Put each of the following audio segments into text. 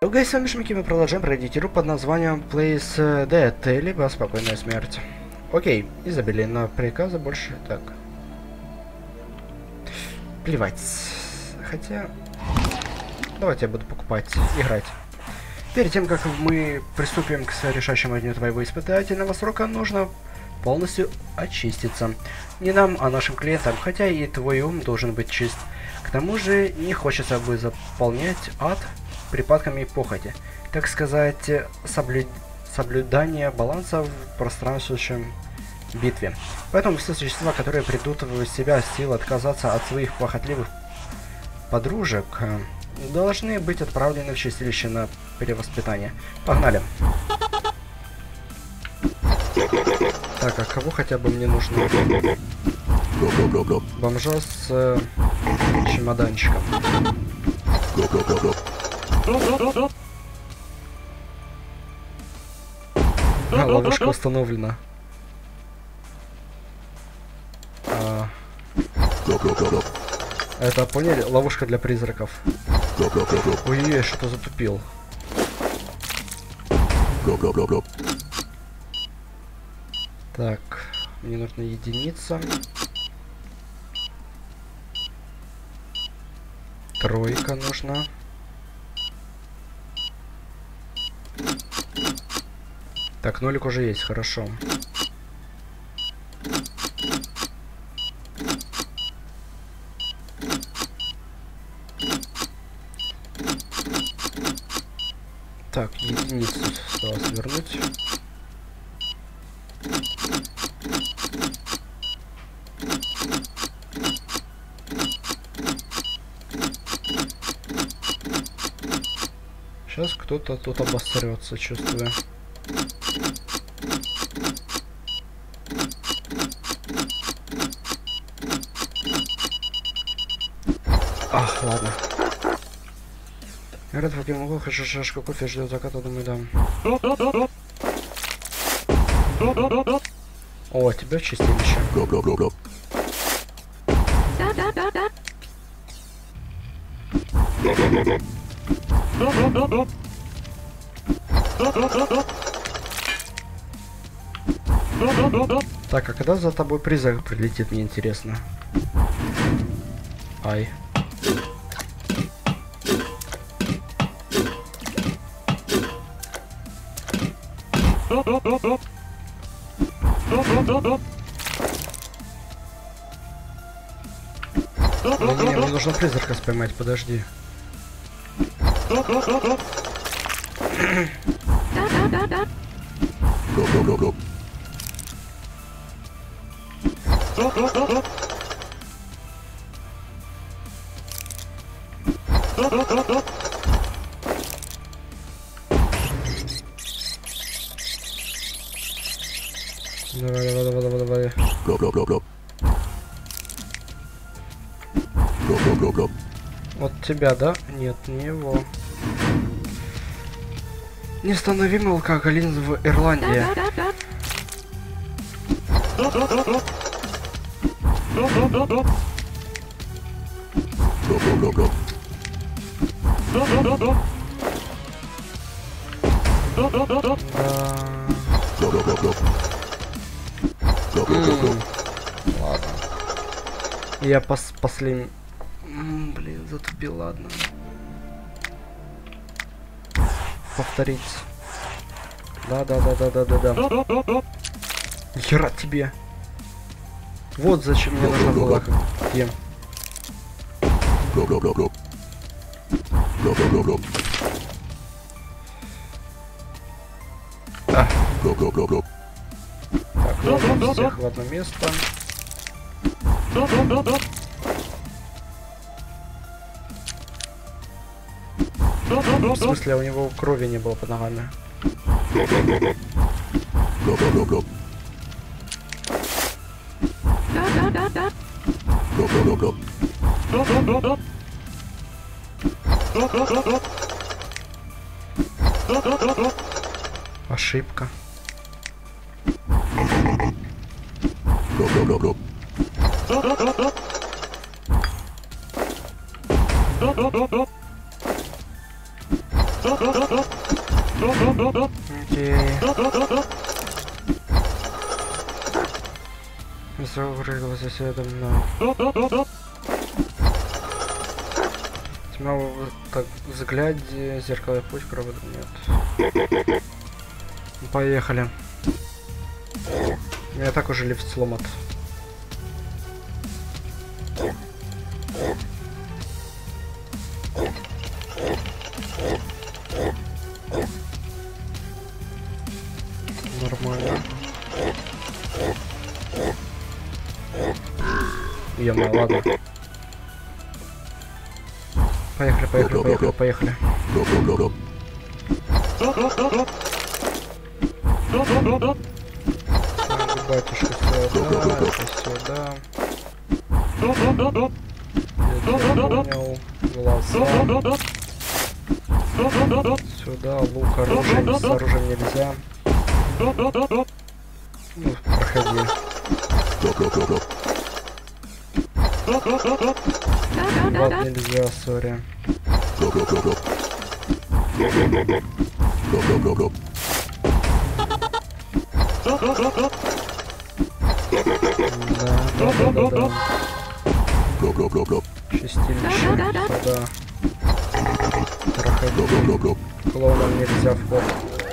Гайс, с вами Шмики, мы продолжаем пройти игру под названием Place Dead, либо Спокойная Смерть. Окей, изобилие на приказы больше так. Плевать. Хотя... Давайте я буду покупать, играть. Перед тем, как мы приступим к решающему дню твоего испытательного срока, нужно полностью очиститься. Не нам, а нашим клиентам, хотя и твой ум должен быть чист. К тому же не хочется бы заполнять ад припадками похоти, так сказать, соблюдание баланса в пространствующем битве. Поэтому все существа, которые придут в себя сил отказаться от своих похотливых подружек, должны быть отправлены в чистилище на перевоспитание. Погнали! Так, а кого хотя бы мне нужно? Бомжа с чемоданчиком. Ловушка установлена. Это, поняли? Ловушка для призраков. Ой-ой-ой, что-то затупил. Так, мне нужна единица. Тройка нужна. Так, нолик уже есть, хорошо. Так, единицу осталось вернуть. Сейчас кто-то тут обосрется, чувствую. Ах, ладно. Я рад, пока могу, хочу шашку кофе, ждет заката, думаю, дам. О, тебя в чистилище. Так, а когда за тобой призрак прилетит, мне интересно. Ай. Не, мне нужно призрака споймать, подожди. Давай. Вот тебя, да? Нет, не его. Неустановимый алкоголизм в Ирландии. Ладно. Я последний... Блин, затупил, ладно. Повторить. Да. Хера тебе. Вот зачем мне нужна была тем. Так, ладно, всех в одно место. В смысле, у него крови не было под ногами. Ошибка. Окей. Запрыгал за седом на... Тьма так взгляде, зеркало путь, провода нет. Поехали. У меня так уже лифт сломат. Нормально. Ё-моё, ладно. Поехали, поехали, поехали, поехали. Батюшка сюда, это сюда. Я понял. Глаза. Сюда, лук, оружие. С оружием нельзя. Ну, проходи. Вот нельзя, сори. Да. Чистилище сюда. Проходи. Клоунам нельзя вход.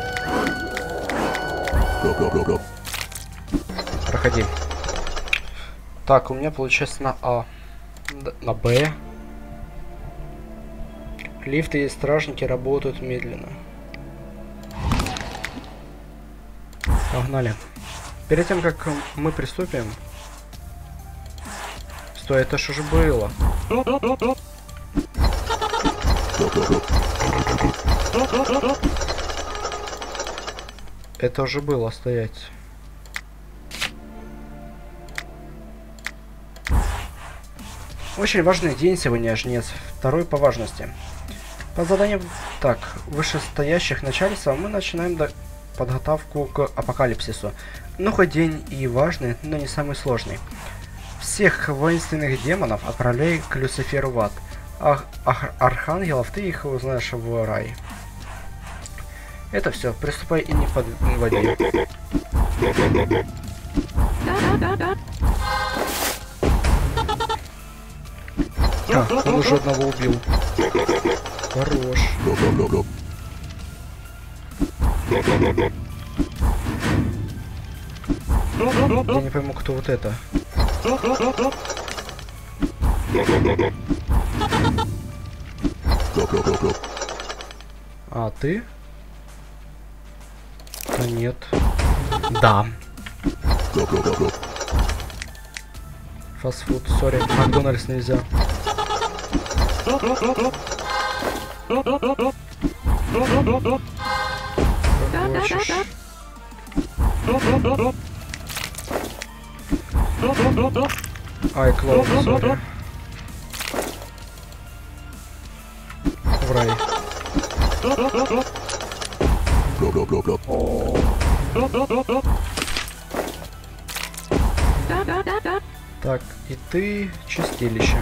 Проходи. Так, у меня получается на А. На Б. Лифты и стражники работают медленно. Погнали. Перед тем, как мы приступим... Стой, это что же было? Это уже было стоять. Очень важный день сегодня, жнец. Второй по важности. По заданию так, вышестоящих начальства мы начинаем подготовку к апокалипсису. Ну, хоть день и важный, но не самый сложный. Всех воинственных демонов отправляй к Люциферу в ад. Архангелов ты их узнаешь в рай. Это все, приступай и не подводи. Он уже одного убил. Хорош. Я не пойму, кто вот это. А, ты? Да нет. Да. Фастфуд, сори, Макдональдс нельзя. Хочешь? Ай, клоун, сори. В рай. Так, и ты чистилище.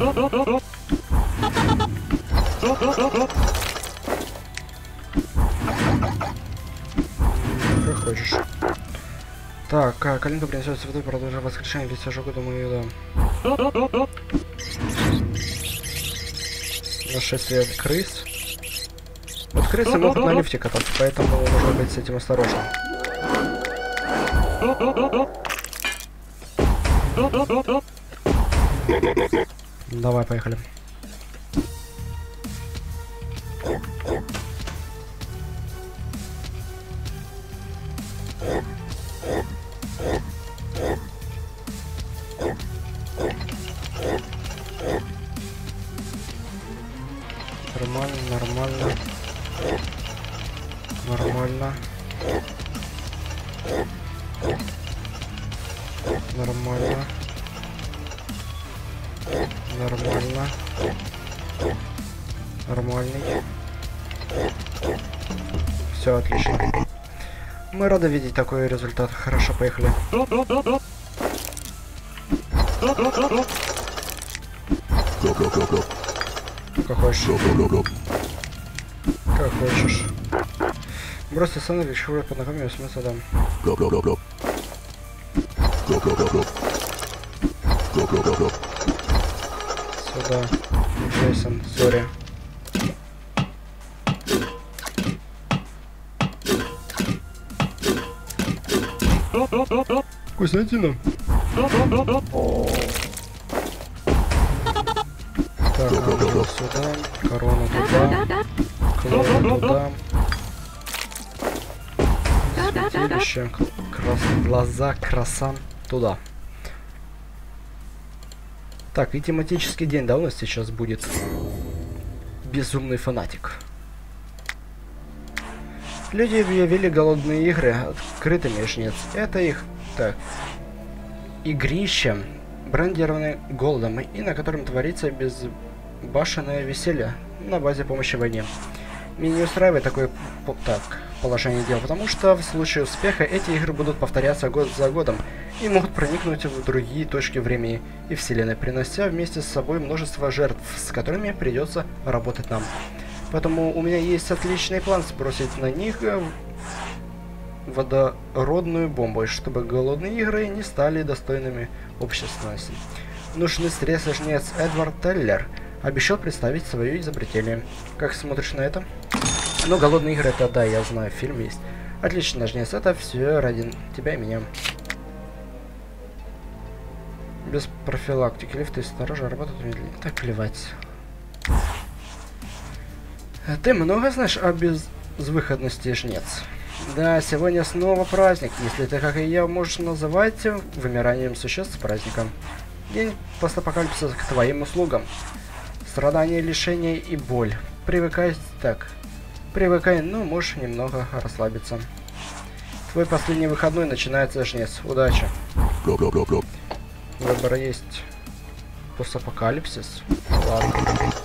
Как хочешь. Так, Калинка принесет цветы, продолжим воскрешение, ведь ожогу, думаю, да. Нашествие крыс. Вот крысы могут на лифте кататься, поэтому нужно быть с этим осторожным. Давай, поехали. Нормально, нормально. Нормально. Нормально. Нормально. Нормальный. Все отлично. Мы рады видеть такой результат. Хорошо, поехали. Как хочешь. Как хочешь. Бросьте сэндвич, швырь под ногами, смысл дам. Сюда. Джейсон, сори. Вкуснятина. Так, Анжела сюда, корона туда, клона туда. Святилище, глаза красан туда. Так, и тематический день, да, у нас сейчас будет безумный фанатик. Люди объявили голодные игры открытыми, жнец. Это их, так, игрище, брендированы голодом, и на котором творится безбашенное веселье на базе помощи войне. Меня не устраивает такое положение дел, потому что в случае успеха эти игры будут повторяться год за годом и могут проникнуть в другие точки времени и вселенной, принося вместе с собой множество жертв, с которыми придется работать нам. Поэтому у меня есть отличный план сбросить на них водородную бомбу, чтобы голодные игры не стали достойными общественности. Нужны средства, жнец Эдвард Теллер обещал представить свое изобретение. Как смотришь на это? Ну, голодные игры, это да, я знаю, фильм есть. Отлично, жнец, это все ради тебя и меня. Без профилактики лифты снаружи работают медленнее. Так, плевать. Ты много знаешь о безвыходности, жнец? Да, сегодня снова праздник, если ты, как и я, можешь называть вымиранием существ праздником. День постапокалипсиса к твоим услугам. Страдания, лишения и боль. Привыкай, так. Привыкай, ну, можешь немного расслабиться. Твой последний выходной начинается, жнец. Удачи. Выбор есть. Постапокалипсис. Ладно.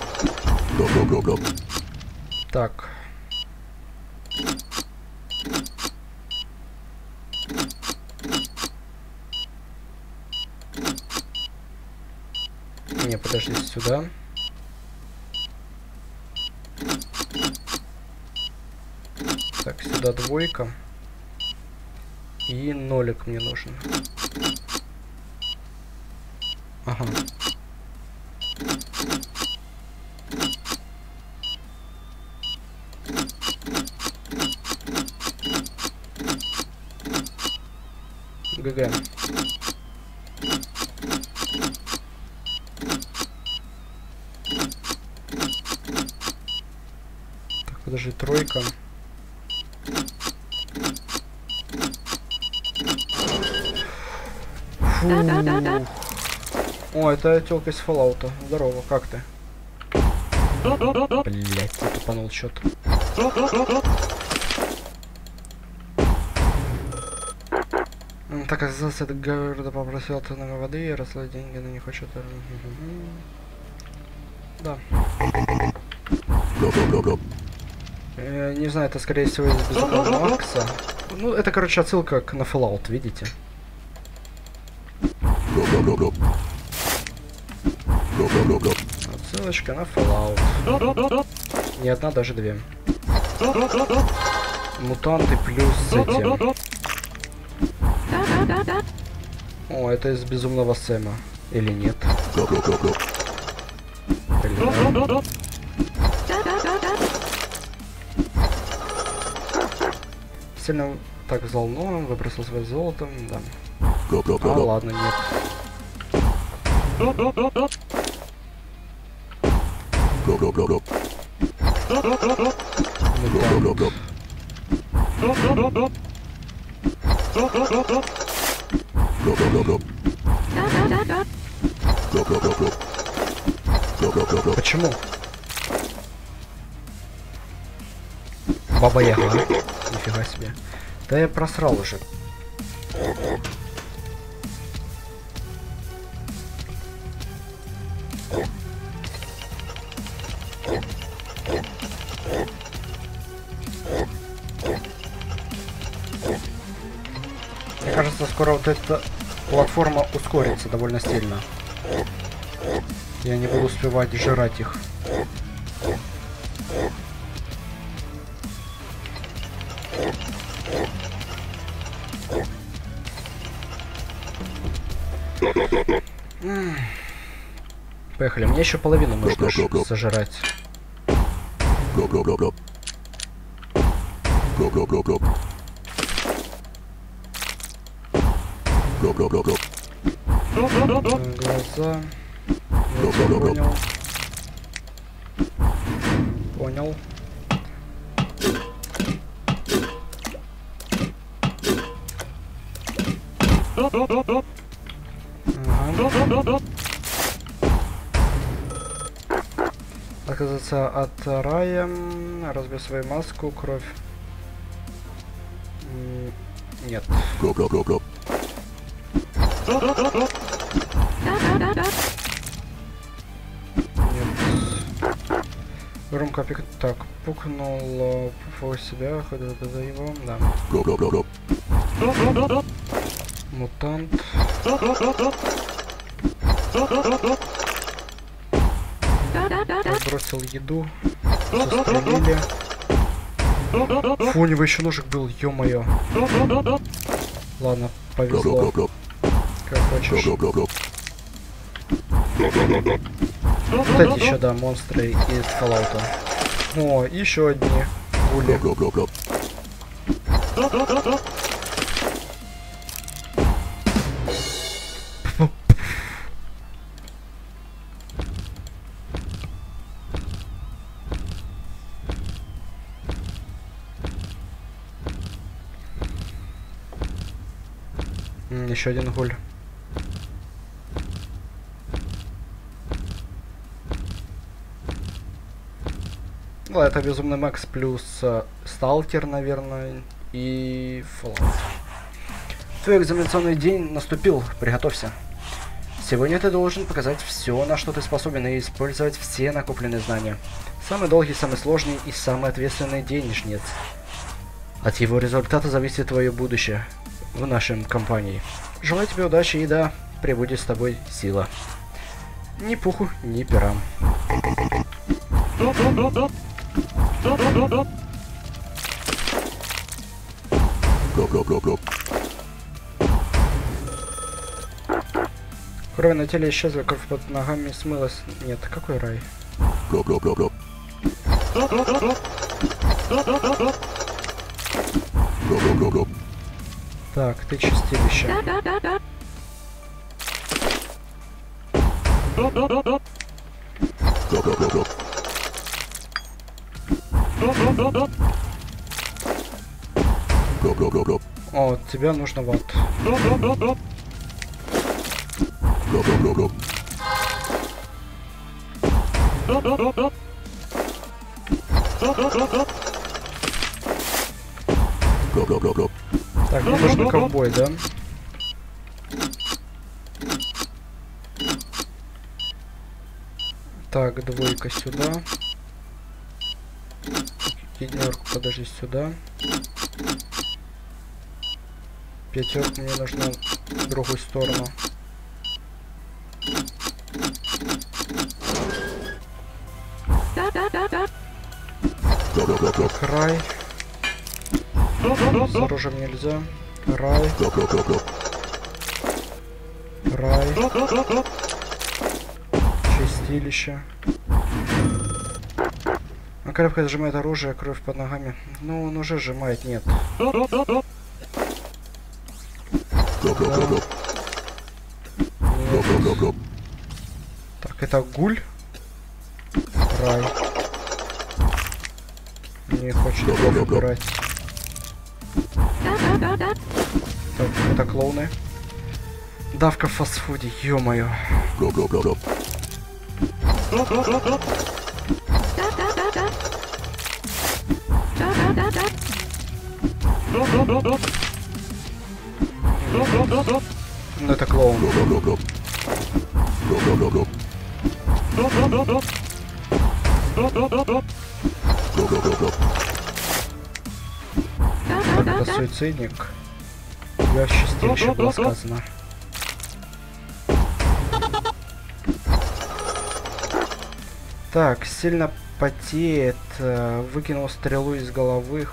Так. Не, подожди, сюда. Так, сюда двойка. И нолик мне нужен. Ага. ГГ. Так, подожди, тройка. Фу. О, это тёлка из Fallout. Здорово, как ты? Блять, ты тупанул что-то. Так, оказался этот города попросил тонны воды и росли деньги, но не хочет. Да. Не знаю, это скорее всего из Безумного Макса. Ну, это, короче, отсылка на Fallout, видите? Отсылочка на Fallout. Не одна, даже две. Мутанты плюс эти. О, это из Безумного Сэма. Или нет? Или... Сильно так взволнован, выбросил свое золото, да. А, ладно, нет. Почему? Баба Яга. Нифига себе. Да я просрал уже. Мне кажется, скоро вот эта платформа ускорится довольно сильно. Я не буду успевать жрать их. Поехали, мне еще половину нужно сожрать. Глаза. Понял. Понял. Ага. Отказаться от рая. Разбей свою маску, кровь. Нет. Громко пик... Так, пукнул по себя, ходил до его, да. Мутант. Бросил еду. Застрелили. Фу, у него еще ножик был, ё-моё. Ладно, повезло. Как хочешь. Кстати, еще, да, монстры из Fallout. О, еще одни гули. Еще один гуль. Ну, это Безумный Макс плюс Сталкер, наверное, и Fallout. Твой экзаменационный день наступил, приготовься. Сегодня ты должен показать все, на что ты способен, и использовать все накопленные знания. Самый долгий, самый сложный и самый ответственный день, жнец. От его результата зависит твое будущее в нашей компании. Желаю тебе удачи и да, пребудет с тобой сила. Ни пуху, ни перам. Кровь на теле исчезла, кровь под ногами смылась. Нет, какой рай? Так, ты чистилище. О, тебе нужно вот. Так, мне нужен ковбой, да? Так, двойка сюда. Единорку, подожди, сюда. Пятерку мне нужно в другую сторону. Край. С оружием нельзя. Рай. Рай. Чистилище. А крепко сжимает оружие, кровь под ногами. Ну, он уже сжимает, нет. Да. Нет. Так, это гуль. Рай. Не хочет его убирать. Так, это клоуны. Давка в фастфуде, ё-моё. Ну это клоун. Так, это суицидник. У тебя в чистилище было сказано. Так, сильно потеет. Выкинул стрелу из головы.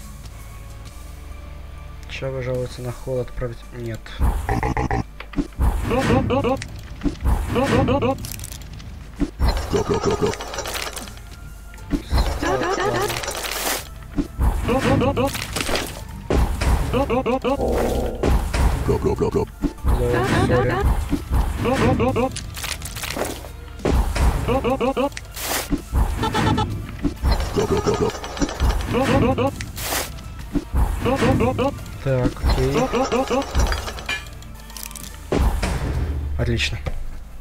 Сейчас вы жалуются на холод, отправить? Нет. Так, окей. Отлично.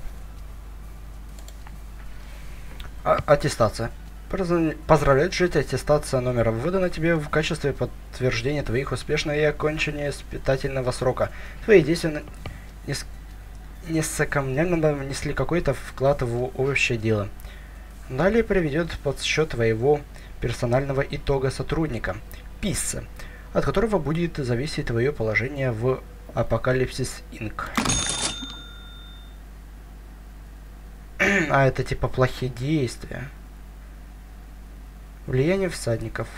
Аттестация. Поздравляю, жить, аттестация номера выдана тебе в качестве подтверждения твоих успешного и окончания испытательного срока. Твои действия несомненно внесли какой-то вклад в общее дело. Далее приведет подсчет твоего персонального итога сотрудника, писца, от которого будет зависеть твое положение в Апокалипсис Инк. А это типа плохие действия. Влияние всадников.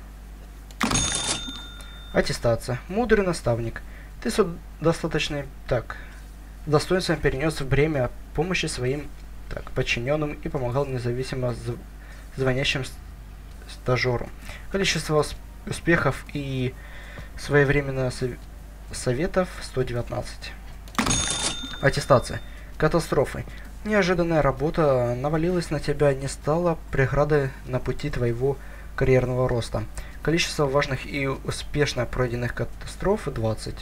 Аттестация. Мудрый наставник. Ты достаточно достоинством перенес бремя помощи своим подчиненным и помогал независимо звонящим стажеру. Количество успехов и своевременно советов 119. Аттестация. Катастрофы. Неожиданная работа навалилась на тебя, не стала преградой на пути твоего карьерного роста. Количество важных и успешно пройденных катастроф 20.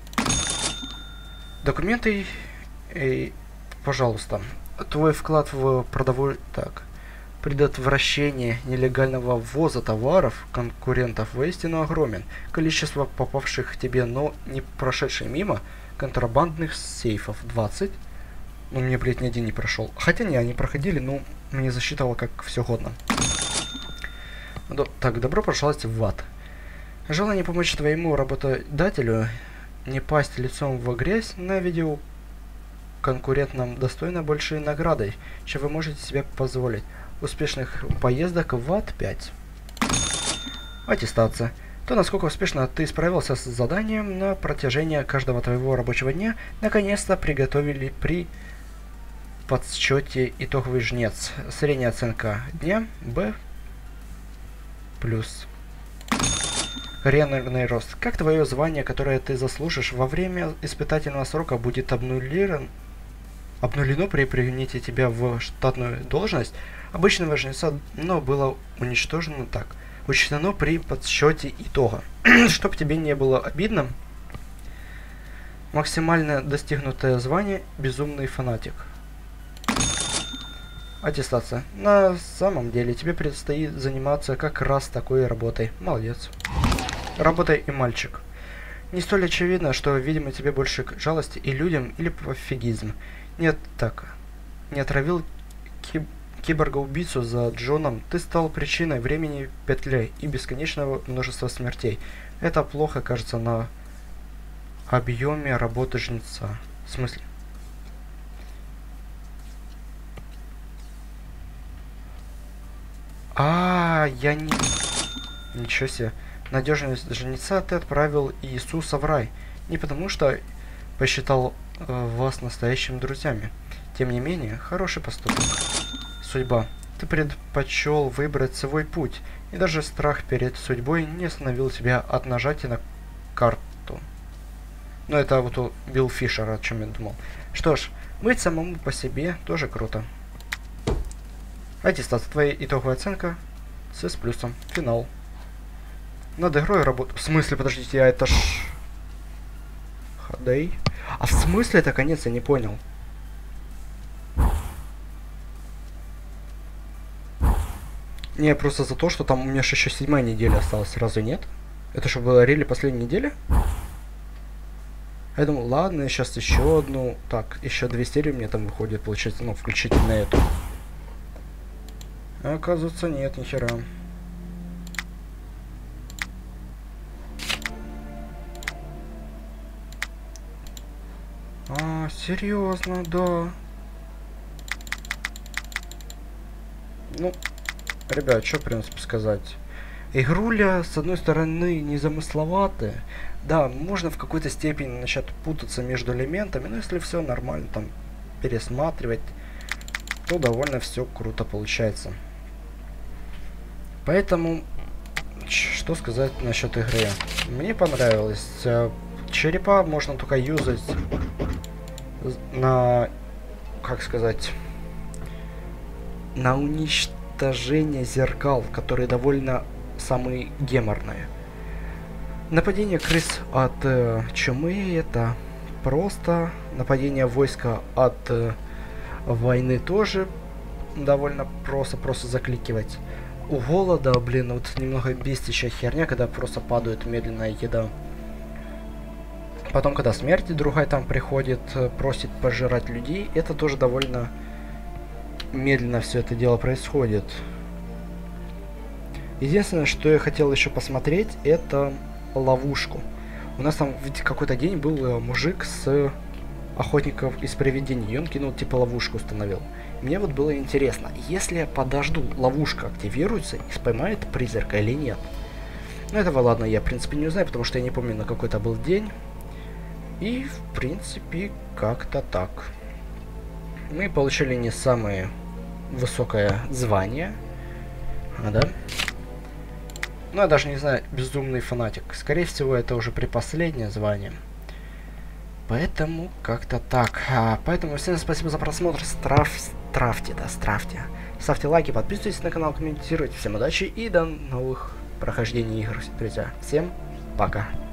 Документы, пожалуйста. Твой вклад в предотвращение нелегального ввоза товаров конкурентов воистину огромен. Количество попавших к тебе, но не прошедших мимо контрабандных сейфов 20. Ну, мне, блядь, ни один не прошел. Хотя не, они проходили, но мне засчитывало как все годно. Так, добро пожаловать в ад. Желание помочь твоему работодателю не пасть лицом в грязь на видео конкурентам достойно большей наградой, чем вы можете себе позволить. Успешных поездок в ад 5. Аттестация. То, насколько успешно ты справился с заданием на протяжении каждого твоего рабочего дня, наконец-то приготовили при подсчете итоговый жнец. Средняя оценка дня B+. Карьерный рост. Как твое звание, которое ты заслужишь во время испытательного срока, будет обнулено при принятии тебя в штатную должность обычного жнеца, но было учтено при подсчете итога. Чтоб тебе не было обидно, максимально достигнутое звание безумный фанатик. Аттестация. На самом деле тебе предстоит заниматься как раз такой работой. Молодец. Работай и мальчик. Не столь очевидно, что, видимо, тебе больше жалости и людям, или пофигизм. Нет, так. Не отравил киборга-убийцу за Джоном, ты стал причиной времени петли и бесконечного множества смертей. Это плохо кажется на объеме работы жнеца. В смысле? Я не... Ничего себе. Надежность жнеца ты отправил Иисуса в рай. Не потому что посчитал вас настоящими друзьями. Тем не менее, хороший поступок. Судьба. Ты предпочел выбрать свой путь, и даже страх перед судьбой не остановил тебя от нажатия на карту. Но это вот у Билл Фишера, о чем я думал. Что ж, быть самому по себе тоже круто. Аттестация. Твоя итоговая оценка с плюсом. Финал. Над игрой работу. В смысле, подождите, это ж... Ходей. А в смысле это конец, я не понял. Не, просто за то, что там у меня же еще 7-я неделя осталась. Разве нет? Это что, было рели последняя неделя? Я думал, ладно, сейчас еще одну. Так, еще 2 серии у меня там выходит, получается, ну, включительно эту. А оказывается, нет, нихера. Серьезно, да. Ну, ребят, что в принципе сказать. Игруля, с одной стороны, незамысловатая. Да, можно в какой-то степени начать путаться между элементами, но если все нормально там пересматривать, то довольно все круто получается. Поэтому, что сказать насчет игры? Мне понравилось. Черепа можно только юзать на, как сказать, на уничтожение зеркал, которые довольно самые геморные. Нападение крыс от чумы — это просто. Нападение войска от войны тоже довольно просто закликивать. У голода, блин, вот немного бестищая херня, когда просто падает медленная еда. Потом, когда смерть другая там приходит, просит пожирать людей, это тоже довольно медленно все это дело происходит. Единственное, что я хотел еще посмотреть, это ловушку. У нас там в какой-то день был мужик с охотников из привидений, и он кинул типа ловушку, установил. Мне вот было интересно, если я подожду, ловушка активируется и поймает призрака или нет. Ну этого ладно, я в принципе не узнаю, потому что я не помню, на какой-то был день. И в принципе как-то так. Мы получили не самое высокое звание. Да? Ну, я даже не знаю, безумный фанатик. Скорее всего, это уже предпоследнее звание. Поэтому как-то так. Поэтому всем спасибо за просмотр. Страфьте. Ставьте лайки, подписывайтесь на канал, комментируйте. Всем удачи и до новых прохождений игр, друзья. Всем пока.